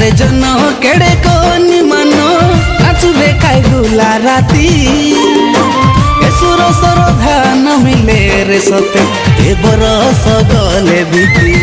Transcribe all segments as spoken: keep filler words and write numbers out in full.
रे जन केड़े कोनी मनो नाचुले खाई गुला राती सुर सर धान मिले रे सते ए बरस गले बीती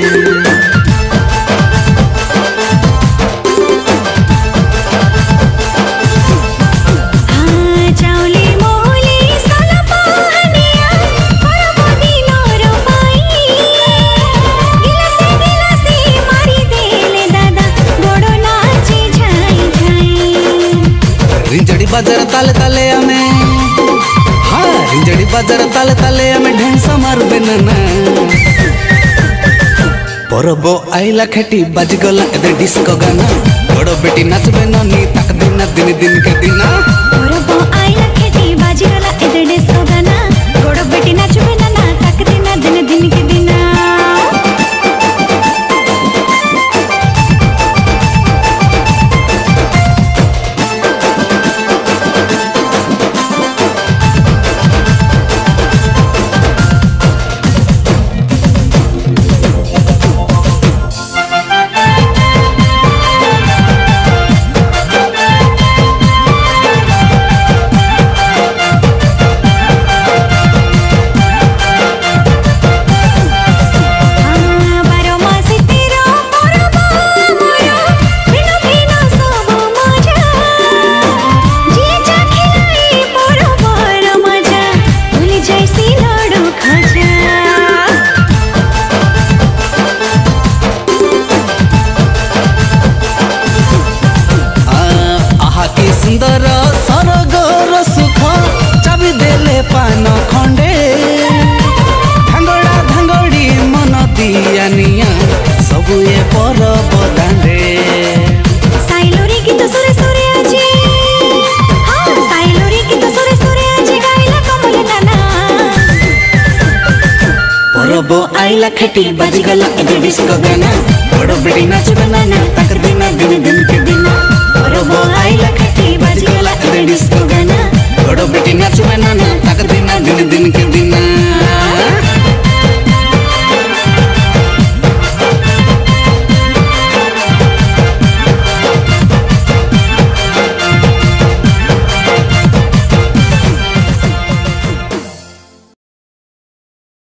रिंजड़ी बाजार ताले ताले हमें हाँ रिंजड़ी बाजार ताले ताले हमें ढेंसा मार बेनना परबो आइला खेटी बाजी गला एदे डिस्को गाना बड़ो बेटी नाच बेननी तक दिन दिन दिन के दिना परबो आइला खेटी बाजी गला एदे डिस्को गाना बड़ो बेटी नाच बेनना तक दिन दिन दिन के दिना सुंदर सरगर सुख चाबी देले पान खंडे धांगड़ा धांगड़ी मन दिया निया सब ये परब दांडे साइलोरी गीत सुरे सुरे आजी हां साइलोरी गीत सुरे सुरे आजी गाइला कमल नाना परब आइला खेटी बाजी गला एदे डिस्को गाना बड़ो बेटी नाच बनाना तक दिन दिन दिन के दिना परब आइला खेटी बाजी गला एदे डिस्को गाना बड़ो बेटी नाच बनाना तक दिन दिन दिन के